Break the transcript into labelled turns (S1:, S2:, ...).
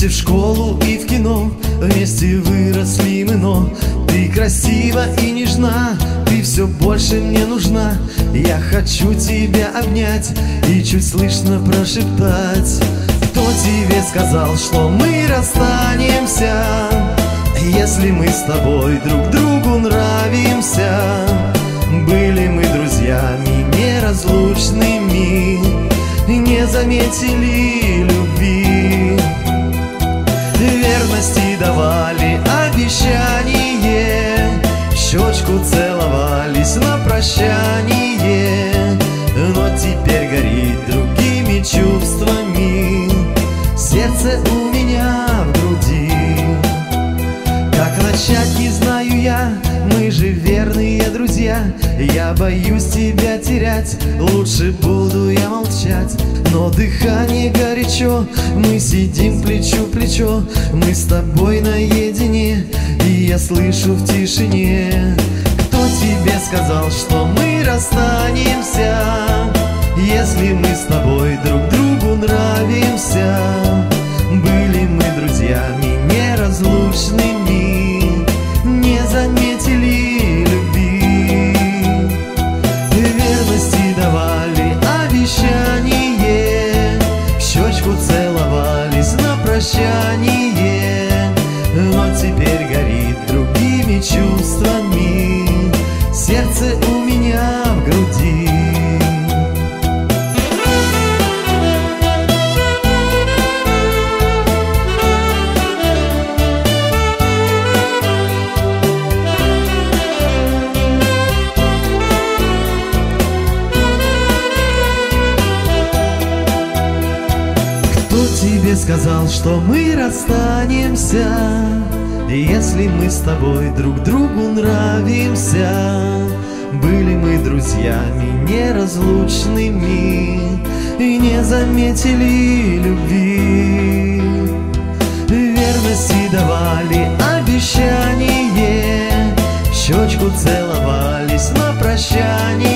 S1: Вместе в школу и в кино, вместе выросли мы, но ты красива и нежна, ты все больше мне нужна. Я хочу тебя обнять и чуть слышно прошептать: кто тебе сказал, что мы расстанемся, если мы с тобой друг другу нравимся? Были мы друзьями неразлучными, не заметили любви. Верности давали обещание, щечку целовались на прощание, но теперь горит другими чувствами сердце у меня в груди. Как начать, не знаю я, мы же верные друзья. Я боюсь тебя терять, лучше буду я молчать. Но дыхание горячо, мы сидим плечо к плечо, мы с тобой наедине, и я слышу в тишине: кто тебе сказал, что мы расстанемся, если мы с тобой друг другу нравимся? Были мы друзьями неразлучными, не заметили любви. Верности давали обещание, щечку целовались на прощание, но теперь горит другими чувствами сердце у меня в груди. Тебе сказал, что мы расстанемся, если мы с тобой друг другу нравимся? Были мы друзьями неразлучными и не заметили любви. Верности давали обещание, щечку целовались на прощание,